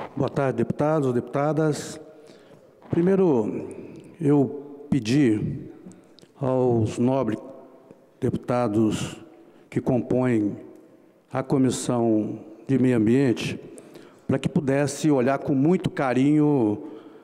Boa tarde, deputados, deputadas. Primeiro, eu pedi aos nobres deputados que compõem a Comissão de Meio Ambiente para que pudesse olhar com muito carinho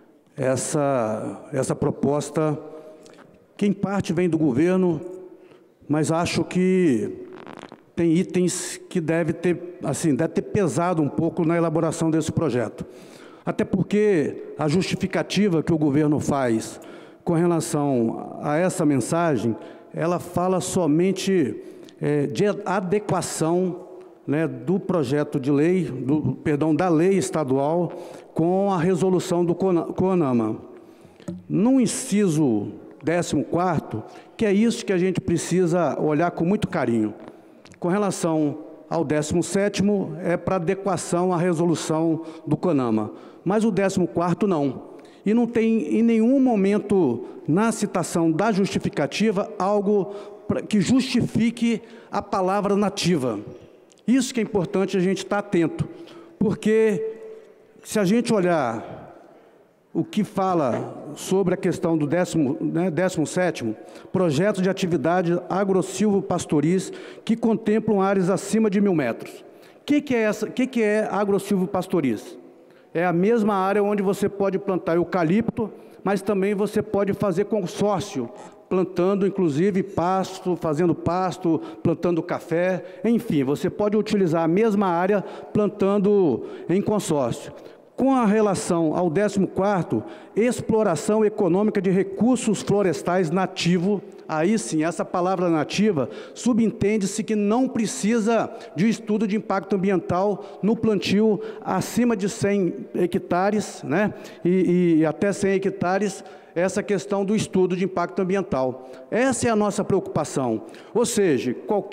essa proposta, que em parte vem do governo, mas acho que tem itens que deve ter pesado um pouco na elaboração desse projeto. Até porque a justificativa que o governo faz com relação a essa mensagem, ela fala somente de adequação, né, do projeto de lei, da lei estadual com a resolução do CONAMA. No inciso 14º, que é isso que a gente precisa olhar com muito carinho. Com relação ao 17º, é para adequação à resolução do CONAMA, mas o 14º não. E não tem em nenhum momento na citação da justificativa algo que justifique a palavra nativa. Isso que é importante a gente estar atento, porque se a gente olhar o que fala sobre a questão do 17º, projetos de atividade agro-silvopastoris que contemplam áreas acima de 1.000 metros. O que é agro-silvopastoris? É a mesma área onde você pode plantar eucalipto, mas também você pode fazer consórcio, plantando inclusive pasto, fazendo pasto, plantando café, enfim, você pode utilizar a mesma área plantando em consórcio. Com a relação ao 14º, exploração econômica de recursos florestais nativo, aí sim, essa palavra nativa, subentende-se que não precisa de estudo de impacto ambiental no plantio acima de 100 hectares, né? E até 100 hectares, essa questão do estudo de impacto ambiental. Essa é a nossa preocupação. Ou seja,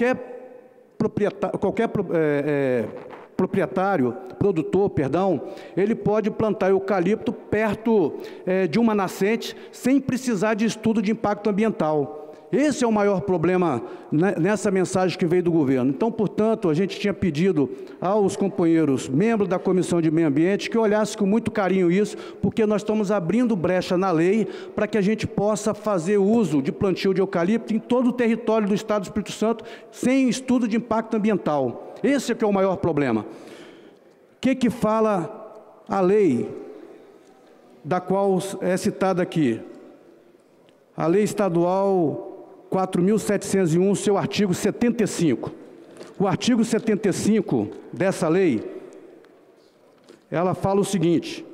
produtor, ele pode plantar eucalipto perto de uma nascente sem precisar de estudo de impacto ambiental. Esse é o maior problema nessa mensagem que veio do governo. Então, portanto, a gente tinha pedido aos companheiros, membros da Comissão de Meio Ambiente, que olhassem com muito carinho isso, porque nós estamos abrindo brecha na lei para que a gente possa fazer uso de plantio de eucalipto em todo o território do Estado do Espírito Santo, sem estudo de impacto ambiental. Esse é que é o maior problema. O que fala a lei, da qual é citada aqui? A Lei Estadual 4.701, seu artigo 75. O artigo 75 dessa lei, ela fala o seguinte: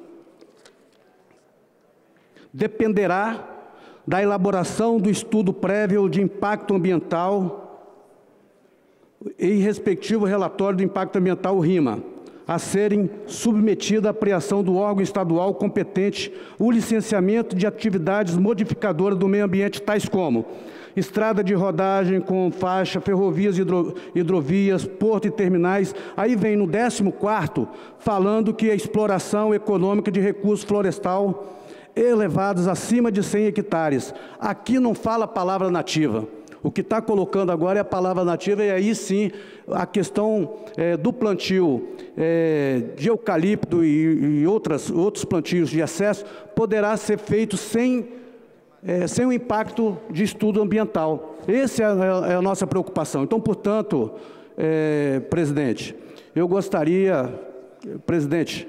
dependerá da elaboração do estudo prévio de impacto ambiental e respectivo relatório do impacto ambiental RIMA, a serem submetida à apreensão do órgão estadual competente o licenciamento de atividades modificadoras do meio ambiente, tais como estrada de rodagem com faixa, ferrovias, hidrovias, porto e terminais. Aí vem no 14º, falando que a exploração econômica de recurso florestal elevados acima de 100 hectares. Aqui não fala a palavra nativa. O que está colocando agora é a palavra nativa, e aí sim a questão do plantio de eucalipto e outros plantios de excesso poderá ser feito sem o impacto de estudo ambiental. Essa é a nossa preocupação. Então, portanto, presidente, eu gostaria, presidente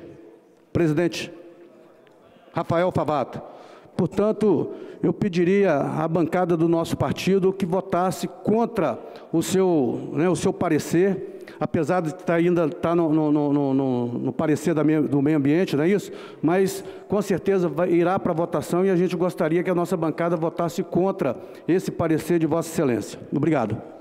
Rafael Favato, portanto, eu pediria à bancada do nosso partido que votasse contra o seu parecer, apesar de ainda estar no parecer do meio ambiente, não é isso? Mas, com certeza, irá para a votação, e a gente gostaria que a nossa bancada votasse contra esse parecer de Vossa Excelência. Obrigado.